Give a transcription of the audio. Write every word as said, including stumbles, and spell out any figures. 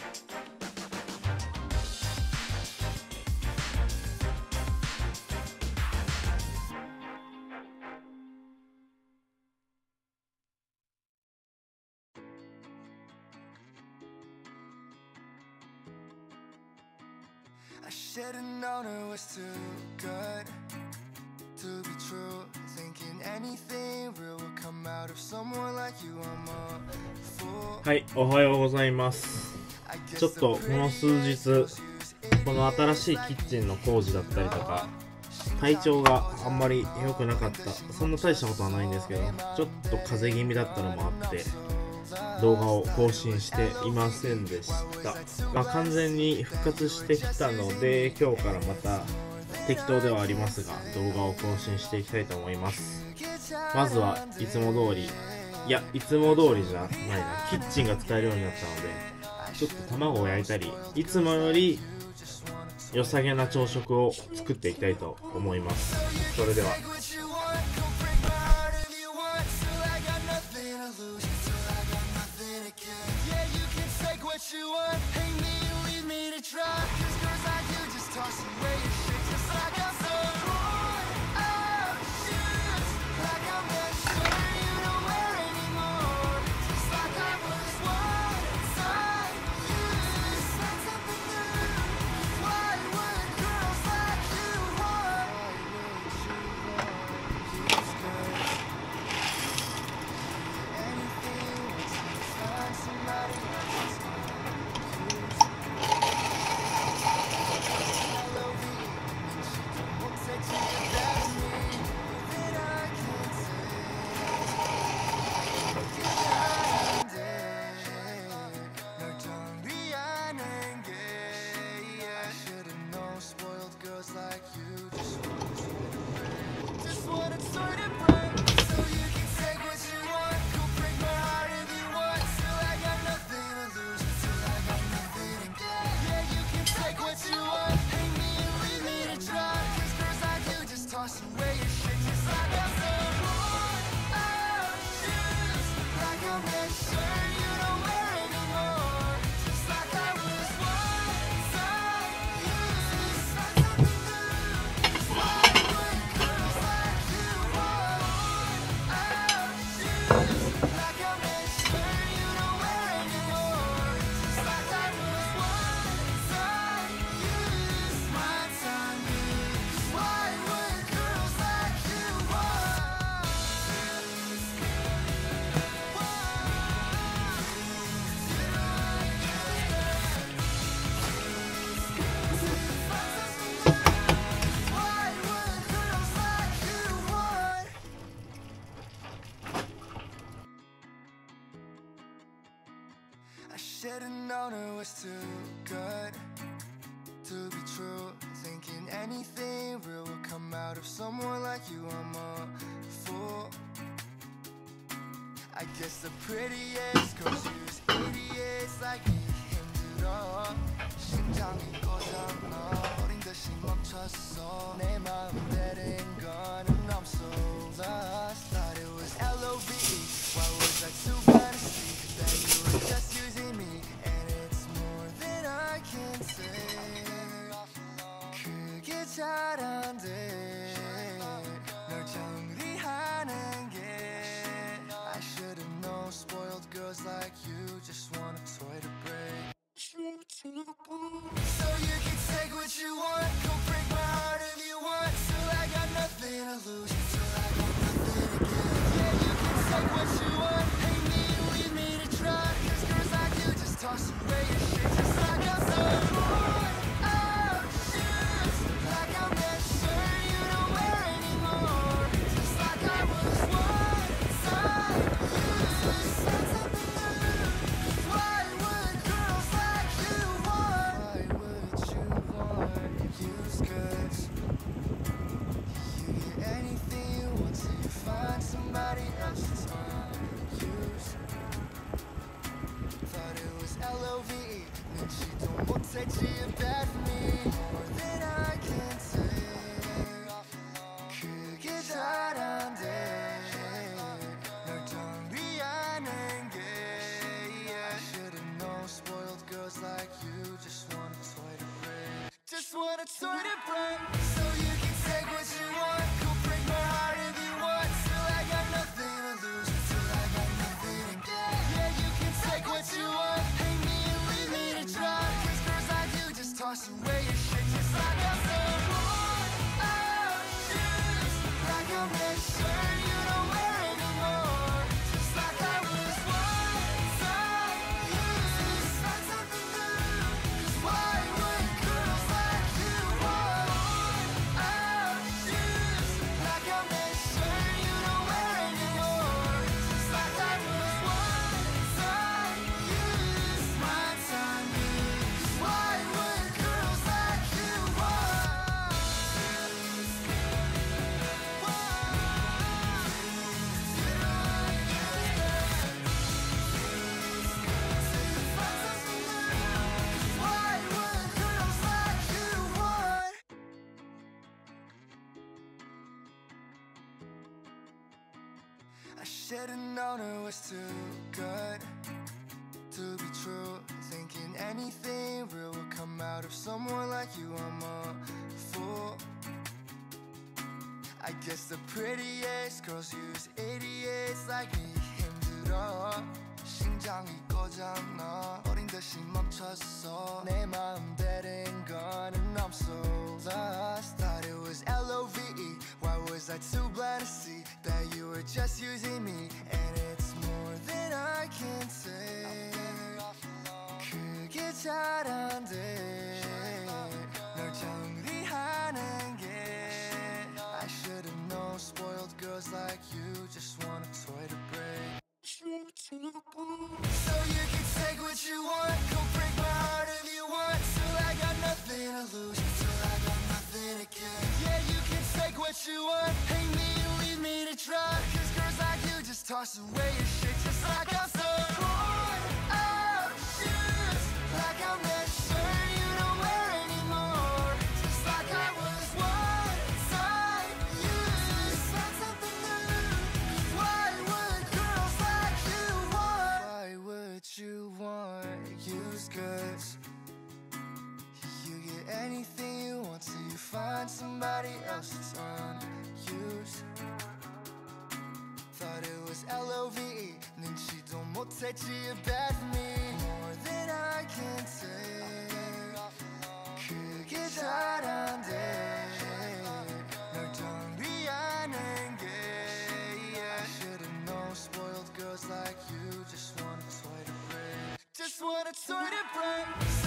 I should've known it was too good to be true. Thinking anything real would come out of someone like you. I'm a fool. はい、おはようございます。ちょっとこの数日、この新しいキッチンの工事だったりとか、体調があんまり良くなかった。そんな大したことはないんですけど、ちょっと風邪気味だったのもあって、動画を更新していませんでした。まあ、完全に復活してきたので、今日からまた適当ではありますが動画を更新していきたいと思います。まずはいつも通り、いやいつも通りじゃないな、キッチンが使えるようになったので、ちょっと卵を焼いたり、いつもより良さげな朝食を作っていきたいと思います。それでは。 Should've known it was too good to be true. Thinking anything real would come out of someone like you. I'm a fool. I guess the prettiest girls use idiots like me. 힘들어 심장이 꺼졌나 어린 듯이 멈췄어 내 마음 때린 거는 I'm so lost. Thought it was L O V E. Why was I too blind to see that you were just using me? And it's more than I can say. 그게 잘 안 돼. 널 정리하는 게 I should've known spoiled girls like you just want a toy to break. So you can take what you want, go break my heart if you want. Till I got nothing to lose, till I got nothing to give. Yeah, you can take what you want, hate me and leave me to try. Cause girls like you just toss away your shit just like I'm so bored of shoes. Like I'm that shirt you don't wear anymore. Just like I was one time used. Why would girls like you want? Why would you want used goods? You get anything you want till you find somebody else that's unused. Thought it was L O V E. 난 지도 못해 bad for me. More than I can say. 그게 잘 안 돼. 널 정리하는 게 I should've known spoiled girls like want a toy to break. So you can take what you want, go break my heart if you want. Till I got nothing to lose, till I got nothing to get. Yeah, you can take what you want, hate me and leave me to dry. Cause girls like you just toss away your shit just like I'm some worn out shoes. Like I'm that shirt you don't wear anymore. Just like I was one time used. Find something new, cause why would girls like you want worn out shoes? Like I'm that shirt you don't wear anymore. Just like I was one time used. My time used. Why would girls like you want? Why would girls like you want? I should've known it was too good to be true. Thinking anything real would come out of someone like you. I'm a fool. I guess the prettiest girls use idiots like me. 힘들어 심장이 꺼졌나 어린 듯이 멈췄어 내 마음대로인 건 and I'm so lost. Thought it was L O V E. Why was I too blind to see that you were just using me? And it's more than I can say. 그게 잘 안 돼. 널 정리하는 게 I should've known spoiled girls like you just want a toy to break. So you can take what you want, go break my heart if you want. Till I got nothing to lose, till I got nothing to get. Yeah, you can take what you want, hate me and leave me to dry. Cause girls like you just toss away your shit just like I'm so worn out shoes. Like I'm that shirt you don't wear anymore. Just like I was one time used. Find something new, cause why would girls like you want? Why would you want used goods? You get anything you want till you find somebody else that's unused. Thought it was L O V E. 눈치도 못했지, you're bad for me. More than I can say. 그게 잘 안 돼. 널 정리하는 게 yeah. Should've known spoiled girls like you just want a toy to break. Just want a toy to break.